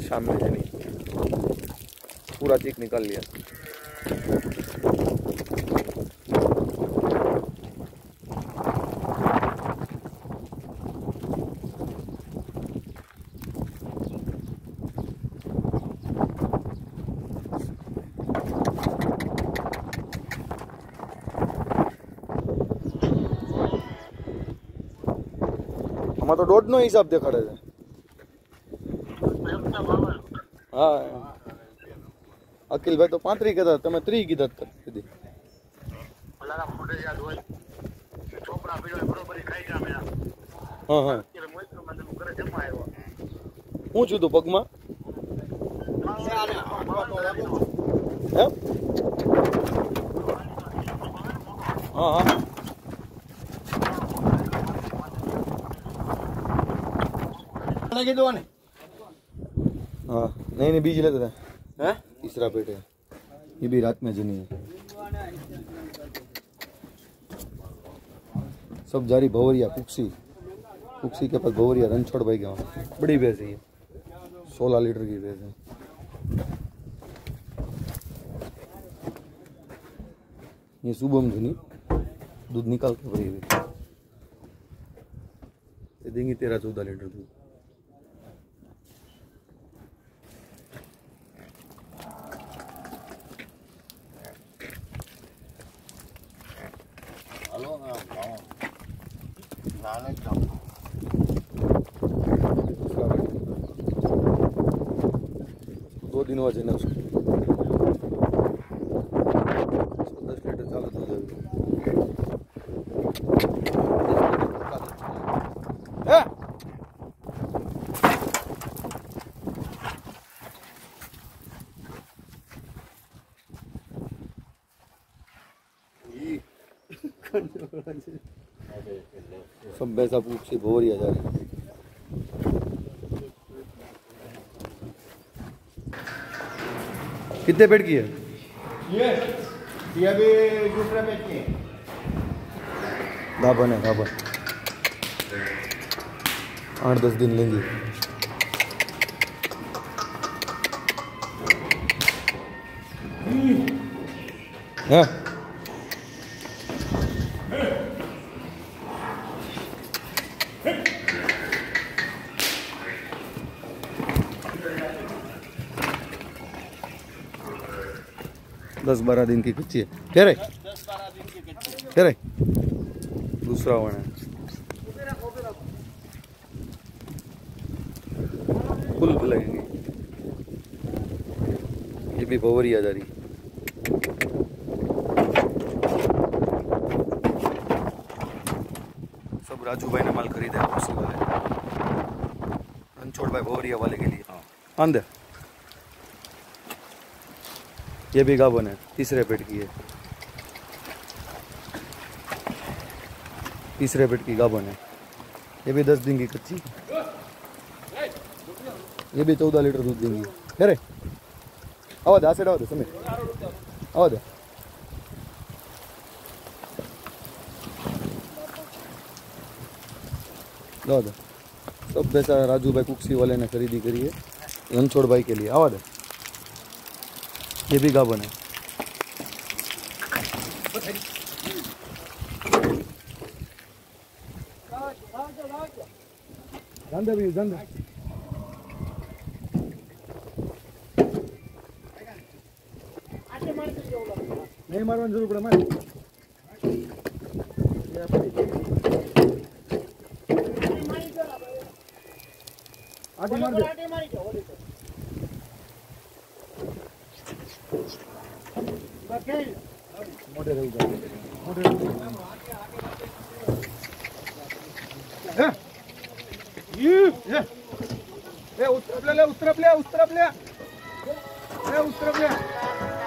शाम में है नहीं, पूरा चीक निकाल लिया। तो 1.5 નો हिसाब देखाड़े છે। हाँ अखिल भाई तो 35 कहता, तमे 3 कीधा कदी। हाँ हाँ हूँ छू तो पग में हाँ हाँ हाँ नहीं बीज लेते थे। तीसरा पेट है, ये भी रात में जनी है। सब जारी भवरिया पुक्सी के पास भवरिया रणछोड़ भाई के बड़ी भैंस है, 16 लीटर की भैंस है। ये सुबह जनी दूध निकाल के भरी हुई देंगी 13-14 लीटर दूध। दो दिन हुआ ना उसको 10 लीटर चालू दूध है। सब भैंसा पूछी भोरिया जा रही। कितने पेट की है ये भी दूसरा पेट की है। गाभन है, गाभन 8-10 दिन लेंगी। हाँ 10-12 दिन की कच्ची है। कह रहे 10-12 दिन की कच्ची है। कह रहे दूसरा वन है, फुल लगेंगे। ये भी भवरी आ जा रही। सब राजू भाई ने माल खरीदा है उसी वाले रणछोड़ भाई भवरिया वाले के लिए। अंदर ये भी गाभन है, तीसरे पेट की है, तीसरे पेट की गाभन है। ये भी 10 दिन की कच्ची, ये भी 14 लीटर दूध देंगी। अरे आवाज आ सेड आवाज समीर आवाज आवाज सब पैसा राजू भाई कुक्सी वाले ने खरीदी करी है रणछोड़ भाई के लिए। आवाज ये भी गाभन है। धंधा भी धंधा नहीं मारवानी जरूर पड़े मार आटी मार दे मोटे रही मोटे उस तरफ ले उस तरफ ले उस तरफ ले उस तरफ ले